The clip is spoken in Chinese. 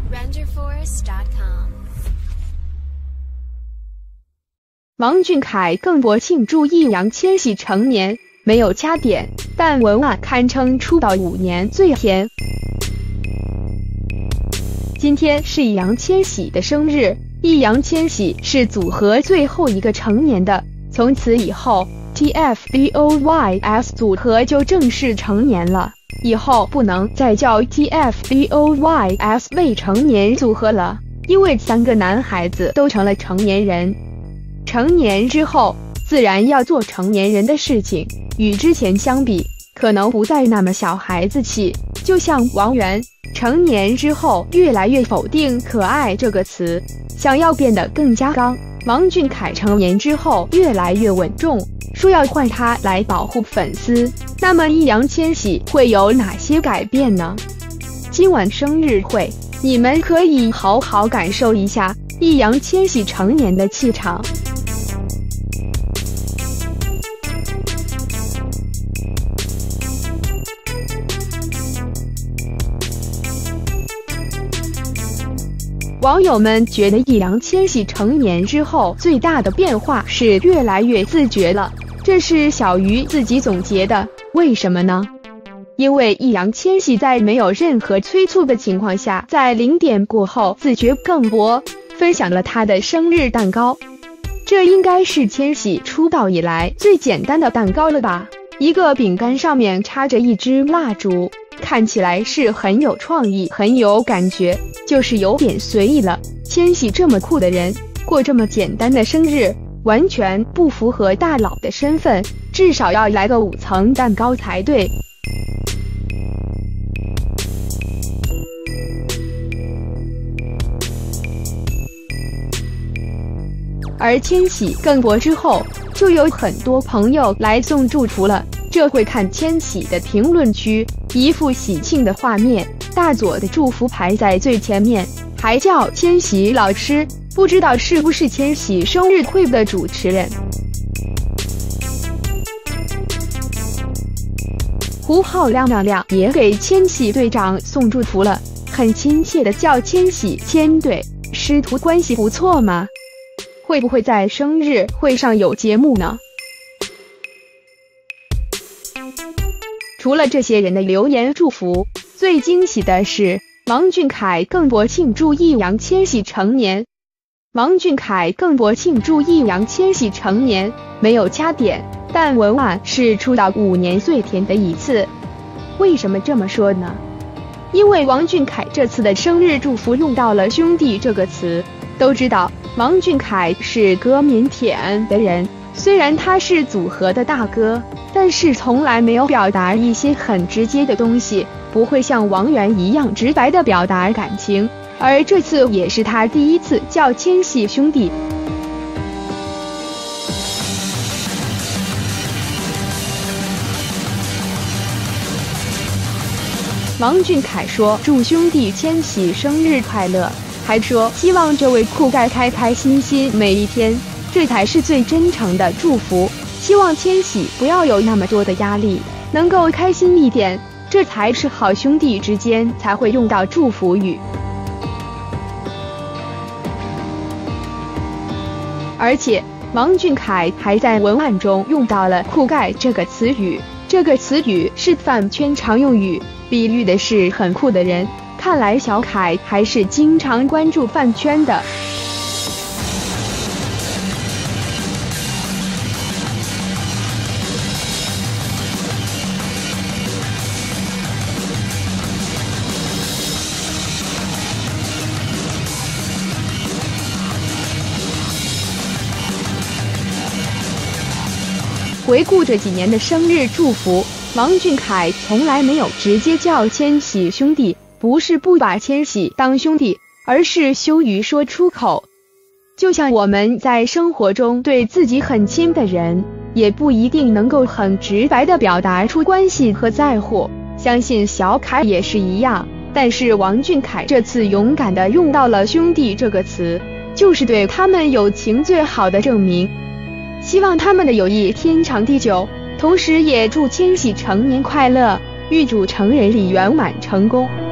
RenderForest.com。 王俊凯更博庆祝易烊千玺成年，没有加点，但文案堪称出道5年最甜。今天是易烊千玺的生日，易烊千玺是组合最后一个成年的，从此以后 TFBOYS 组合就正式成年了，以后不能再叫 TFBOYS 未成年组合了，因为3个男孩子都成了成年人。成年之后，自然要做成年人的事情，与之前相比，可能不再那么小孩子气。就像王源，成年之后越来越否定可爱这个词，想要变得更加刚。王俊凯成年之后越来越稳重，说要换他来保护粉丝。那么易烊千玺会有哪些改变呢？今晚生日会，你们可以好好感受一下易烊千玺成年的气场。网友们觉得易烊千玺成年之后最大的变化是越来越自觉了，这是小鱼自己总结的。为什么呢？因为易烊千玺在没有任何催促的情况下，在0点过后自觉更博，分享了他的生日蛋糕。这应该是千玺出道以来最简单的蛋糕了吧？一个饼干上面插着一支蜡烛，看起来是很有创意，很有感觉，就是有点随意了。千玺这么酷的人，过这么简单的生日，完全不符合大佬的身份，至少要来个5层蛋糕才对。而千玺更博之后，就有很多朋友来送祝福了。这会看千玺的评论区，一副喜庆的画面，大左的祝福排在最前面，还叫千玺老师，不知道是不是千玺生日会的主持人。胡浩亮也给千玺队长送祝福了，很亲切的叫千玺千队，师徒关系不错吗？会不会在生日会上有节目呢？除了这些人的留言祝福，最惊喜的是王俊凯更博庆祝易烊千玺成年。王俊凯更博庆祝易烊千玺成年，没有加点，但文案是出道5年最甜的一次。为什么这么说呢？因为王俊凯这次的生日祝福用到了兄弟这个词。都知道王俊凯是歌腼腆的人，虽然他是组合的大哥，但是从来没有表达一些很直接的东西，不会像王源一样直白的表达感情，而这次也是他第一次叫千玺兄弟。王俊凯说祝兄弟千玺生日快乐，还说希望这位酷盖开开心心每一天，这才是最真诚的祝福，希望千玺不要有那么多的压力，能够开心一点，这才是好兄弟之间才会用到祝福语。而且王俊凯还在文案中用到了酷盖这个词语，这个词语是饭圈常用语，比喻的是很酷的人。看来小凯还是经常关注饭圈的。回顾这几年的生日祝福，王俊凯从来没有直接叫千玺兄弟，不是不把千玺当兄弟，而是羞于说出口。就像我们在生活中对自己很亲的人，也不一定能够很直白地表达出关系和在乎，相信小凯也是一样。但是王俊凯这次勇敢地用到了兄弟这个词，就是对他们友情最好的证明。希望他们的友谊天长地久，同时也祝千玺成年快乐，预祝成人礼圆满成功。